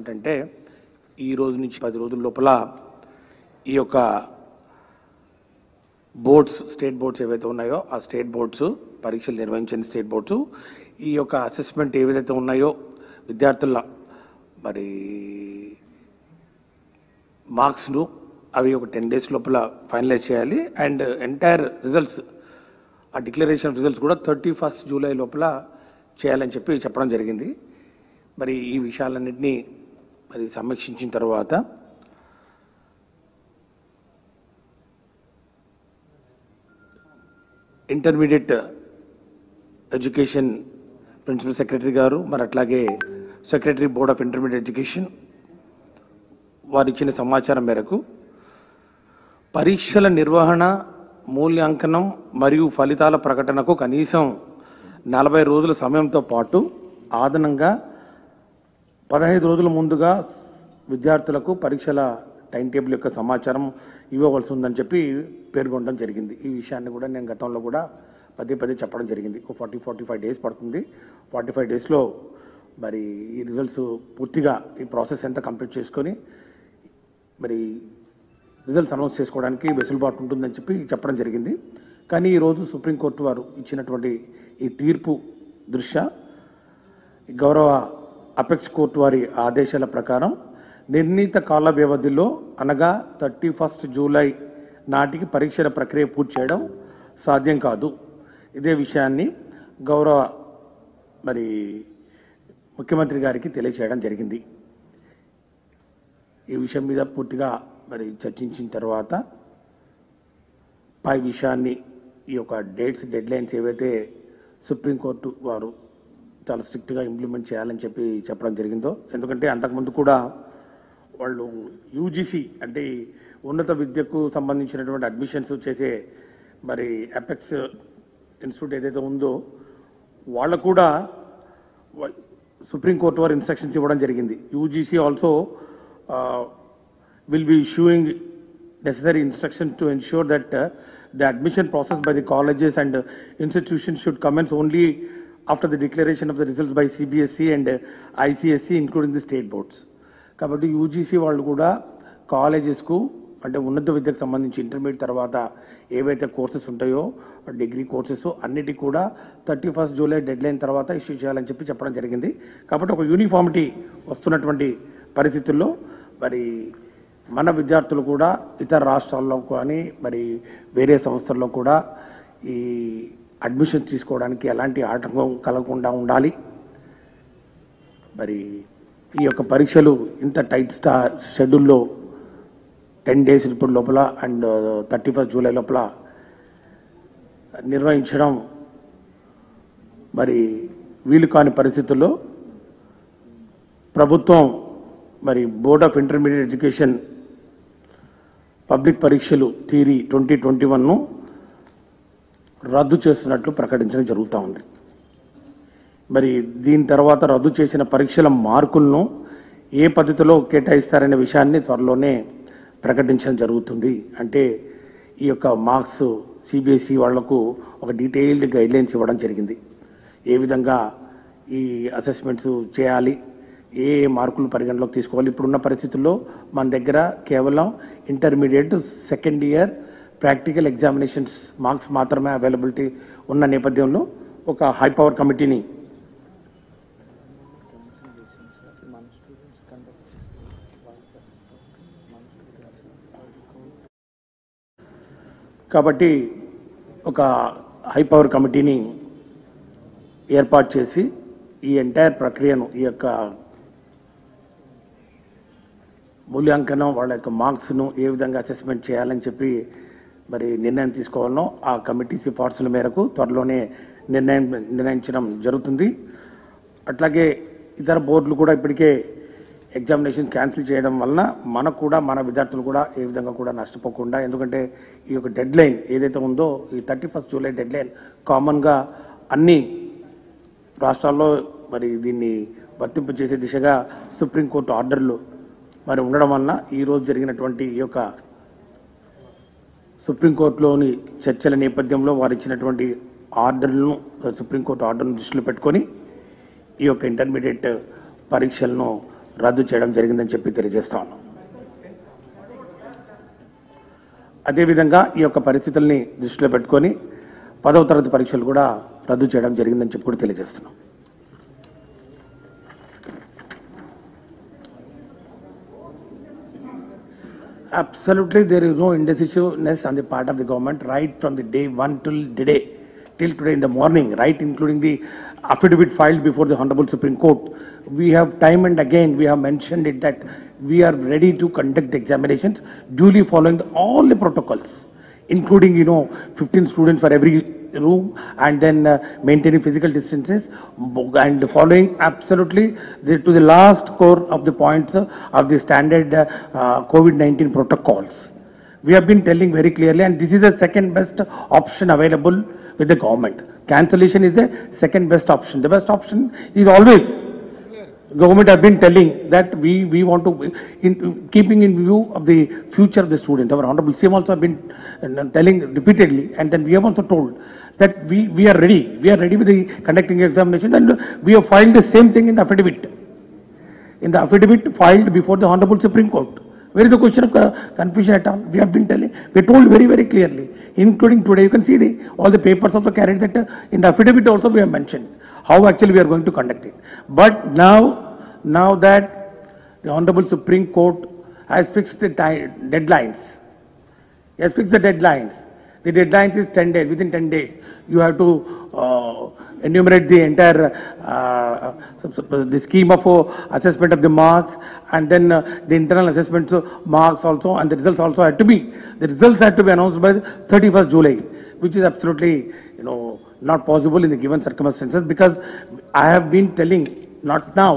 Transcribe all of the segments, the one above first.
ఏంటంటే ఈ రోజు నుంచి 10 రోజుల లోపల ఈ యొక్క బోర్డ్స్ స్టేట్ బోర్డ్స్ ఏవైతే ఉన్నాయో ఆ స్టేట్ బోర్డ్స్ పరీక్షలు నిర్వహించిన స్టేట్ బోర్డ్స్ ఈ యొక్క అసెస్మెంట్ ఏవైతే ఉన్నాయో విద్యార్థుల మరి మార్క్స్ను అవి ఒక 10 days లోపల ఫైనలైజ్ చేయాలి అండ్ ఎంటైర్ రిజల్ట్స్ ఆ డిక్లరేషన్ రిజల్ట్స్ కూడా 31st July లోపల చేయాలని చెప్పడం జరిగింది. మరి ఈ విషయాలన్నింటినీ మరి సమీక్షించిన తర్వాత ఇంటర్మీడియట్ ఎడ్యుకేషన్ ప్రిన్సిపల్ సెక్రటరీ గారు మరి అట్లాగే secretary board of intermediate education వారు ఇచ్చిన సమాచారం మేరకు పరీక్షల నిర్వహణ మూల్యాంకనం మరియు ఫలితాల ప్రకటనకు కనీసం 40 రోజుల సమయంతో పాటు అదనంగా 15 రోజుల ముందుగా విద్యార్థులకు పరీక్షల టైం టేబుల్ యొక్క సమాచారం ఇవ్వవలసి ఉందని పేర్కొనడం జరిగింది. ఈ విషయాన్ని కూడా నేను గతంలో కూడా పదే చెప్పడం జరిగింది. 45 days పడుతుంది. 45 daysలో మరి ఈ రిజల్ట్స్ పూర్తిగా ఈ ప్రాసెస్ ఎంత కంప్లీట్ చేసుకొని మరి రిజల్ట్స్ అనౌన్స్ చేసుకోవడానికి వెసులుబాటు ఉంటుందని చెప్పడం జరిగింది. కానీ ఈరోజు సుప్రీంకోర్టు వారు ఇచ్చినటువంటి ఈ తీర్పు దృష్ట్యా గౌరవ అపెక్స్ కోర్టు వారి ఆదేశాల ప్రకారం నిర్ణీత కాల వ్యవధిలో అనగా 31st July నాటికి పరీక్షల ప్రక్రియ పూర్తి చేయడం సాధ్యం కాదు. ఇదే విషయాన్ని గౌరవ మరి ముఖ్యమంత్రి గారికి తెలియచేయడం జరిగింది. ఈ విషయం మీద పూర్తిగా మరి చర్చించిన తర్వాత పై విషయాన్ని ఈ యొక్క డెడ్ లైన్స్ ఏవైతే సుప్రీంకోర్టు వారు చాలా స్ట్రిక్ట్గా ఇంప్లిమెంట్ చేయాలని చెప్పడం జరిగిందో, ఎందుకంటే అంతకుముందు కూడా వాళ్ళు యూజీసీ అంటే ఉన్నత విద్యకు సంబంధించినటువంటి అడ్మిషన్స్ చేసే మరి అపెక్స్ ఇన్స్టిట్యూట్ ఏదైతే ఉందో వాళ్ళకు కూడా సుప్రీంకోర్టు వారు ఇన్స్ట్రక్షన్స్ ఇవ్వడం జరిగింది. UGC also will be issuing necessary instructions to ensure that the admission process by the colleges and institutions should commence only after the declaration of the results by CBSE and ICSE including the state boards. కాబట్టి UGC వాళ్ళు కూడా కాలేజెస్కు అంటే ఉన్నత విద్యకు సంబంధించి intermediate తర్వాత ఏవైతే courses ఉంటాయో డిగ్రీ కోర్సెస్ అన్నిటికీ కూడా 31st July డెడ్లైన్ తర్వాత ఇష్యూ చేయాలని చెప్పడం జరిగింది. కాబట్టి ఒక యూనిఫామిటీ వస్తున్నటువంటి పరిస్థితుల్లో మరి మన విద్యార్థులు కూడా ఇతర రాష్ట్రాల్లో కానీ మరి వేరే సంస్థల్లో కూడా ఈ అడ్మిషన్ తీసుకోవడానికి ఎలాంటి ఆటంకం కలగకుండా ఉండాలి. మరి ఈ యొక్క పరీక్షలు ఇంత టైట్ షెడ్యూల్లో 10 days ఇప్పుడు లోపల అండ్ 31st July లోపల నిర్వహించడం మరి వీలు కాని పరిస్థితుల్లో ప్రభుత్వం మరి board of intermediate education public పరీక్షలు థియరీ 2021ను రద్దు చేస్తున్నట్లు ప్రకటించడం జరుగుతూ ఉంది. మరి దీని తర్వాత రద్దు చేసిన పరీక్షల మార్కులను ఏ పద్ధతిలో కేటాయిస్తారనే విషయాన్ని త్వరలోనే ప్రకటించడం జరుగుతుంది. అంటే ఈ యొక్క మార్క్స్ సిబిఎస్ఈ వాళ్లకు ఒక డీటెయిల్డ్ గైడ్లైన్స్ ఇవ్వడం జరిగింది. ఏ విధంగా ఈ అసెస్మెంట్స్ చేయాలి, ఏ మార్కులు పరిగణలోకి తీసుకోవాలి. ఇప్పుడున్న పరిస్థితుల్లో మన దగ్గర కేవలం intermediate second year practical examinations marks మాత్రమే అవైలబిలిటీ ఉన్న నేపథ్యంలో ఒక హై పవర్ కమిటీని కాబట్టి ఒక హై పవర్ కమిటీని ఏర్పాటు చేసి ఈ ఎంటైర్ ప్రక్రియను ఈ యొక్క మూల్యాంకనం వాళ్ళ యొక్క మార్క్స్ను ఏ విధంగా అసెస్మెంట్ చేయాలని మరి నిర్ణయం తీసుకోవాలనో ఆ కమిటీ సిఫార్సుల మేరకు త్వరలోనే నిర్ణయించడం జరుగుతుంది. అట్లాగే ఇతర బోర్డులు కూడా ఇప్పటికే ఎగ్జామినేషన్స్ క్యాన్సిల్ చేయడం వలన మనకు కూడా మన విద్యార్థులు కూడా ఏ విధంగా కూడా నష్టపోకుండా, ఎందుకంటే ఈ యొక్క డెడ్ లైన్ ఏదైతే ఉందో ఈ 31st July డెడ్ లైన్ కామన్గా అన్ని రాష్ట్రాల్లో మరి దీన్ని వర్తింపజేసే దిశగా సుప్రీంకోర్టు ఆర్డర్లు మరి ఉండడం వలన ఈరోజు జరిగినటువంటి ఈ యొక్క సుప్రీంకోర్టులోని చర్చల నేపథ్యంలో వారు ఇచ్చినటువంటి ఆర్డర్లను సుప్రీంకోర్టు ఆర్డర్ను దృష్టిలో పెట్టుకొని ఈ యొక్క ఇంటర్మీడియట్ పరీక్షలను రద్దు చేయడం జరిగిందని చెప్పి తెలియజేస్తా ఉన్నాం. అదేవిధంగా ఈ యొక్క పరిస్థితుల్ని దృష్టిలో పెట్టుకొని 10వ తరగతి పరీక్షలు కూడా రద్దు చేయడం జరిగిందని చెప్పి కూడా తెలియజేస్తున్నాం. Absolutely, there is no indecisiveness on the part of the government right from the day one till today in the morning, right, including the affidavit filed before the Honorable Supreme Court. We have time and again we have mentioned it that we are ready to conduct the examinations duly following all the protocols, including 15 students for every room, and then maintaining physical distances and following absolutely to the last core of the points of the standard COVID-19 protocols. We have been telling very clearly, and this is the second best option available with the government. Cancellation is the second best option. The best option is always government have been telling that we want to, keeping in view of the future of the students. Our Honorable CM also have been telling repeatedly, and then we have also told that we are ready. We are ready with the conducting examinations, and we have filed the same thing in the affidavit. In the affidavit filed before the Honorable Supreme Court. Where is the question of confusion at all? We have been telling, we told very, very clearly, including today. You can see all the papers also carried that in the affidavit also we have mentioned how actually we are going to conduct it. But now that the Honorable Supreme Court has fixed the deadlines, he has fixed the deadlines. The deadlines is 10 days. Within 10 days, you have to enumerate the entire the scheme of assessment of the marks, and then the internal assessment marks also, and the results also had to be. The results had to be announced by 31st July, which is absolutely not possible in the given circumstances, because I have been telling, not now,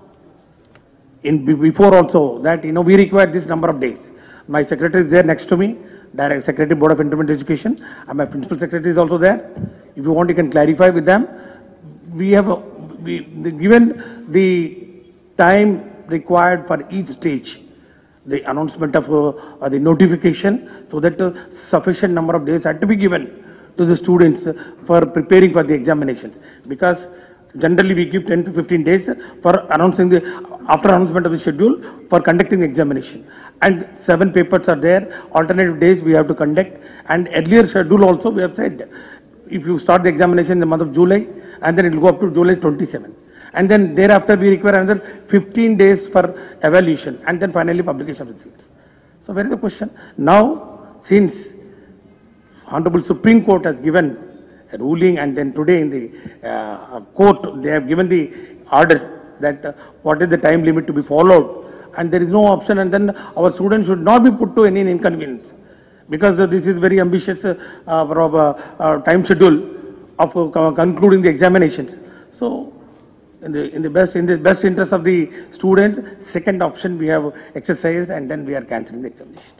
before also, that we require this number of days. My secretary is there next to me, Direct Secretary Board of Intermediate Education, and my principal secretary is also there. If you want, you can clarify with them. We have given the time required for each stage, the announcement of the notification, so that sufficient number of days had to be given to the students for preparing for the examinations, because generally we give 10 to 15 days for announcing after announcement of the schedule for conducting the examination, and 7 papers are there. Alternative days we have to conduct, and earlier schedule also we have said, if you start the examination in the month of July, and then it will go up to July 27, and then thereafter we require another 15 days for evaluation, and then finally publication of results. So where is the question? Now, since Honorable Supreme Court has given a ruling, and then today in the court they have given the orders that what is the time limit to be followed, and there is no option, and then our students should not be put to any inconvenience, because this is very ambitious time schedule of concluding the examinations. So in the best interest of the students, second option we have exercised, and then we are cancelling the examinations.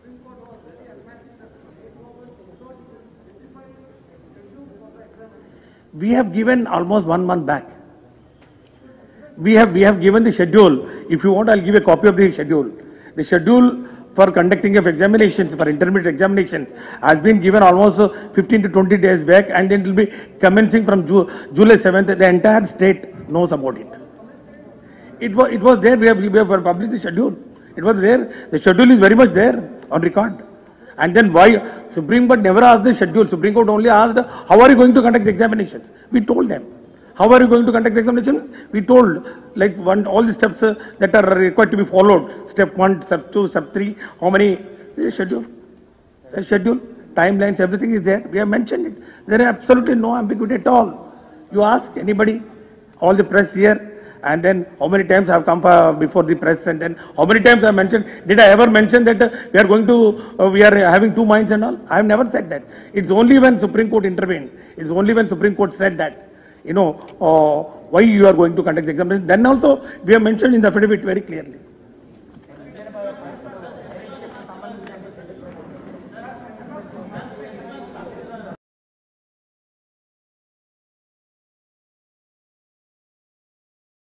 We have given almost 1 month back. We have given the schedule. If you want, I'll give a copy of the schedule. The schedule for conducting of examinations, for intermediate examinations, has been given almost 15 to 20 days back, and then it will be commencing from July 7th. The entire state knows about it. It was there. We have published the schedule. It was there. The schedule is very much there on record. And then why Supreme Court never asked the schedule? Supreme Court only asked, how are you going to conduct the examinations? We told them. How are you going to conduct the examinations? We told, like all the steps that are required to be followed. Step 1, step 2, step 3, how many, schedule. The schedule, timelines, everything is there. We have mentioned it. There is absolutely no ambiguity at all. You ask anybody, all the press here, and then how many times I have come before the press, and then how many times I mentioned, did I ever mention that we are having 2 minds and all? I have never said that. It's only when Supreme Court intervened, it's only when Supreme Court said that, why you are going to conduct the examination. Then also we have mentioned in the affidavit very clearly.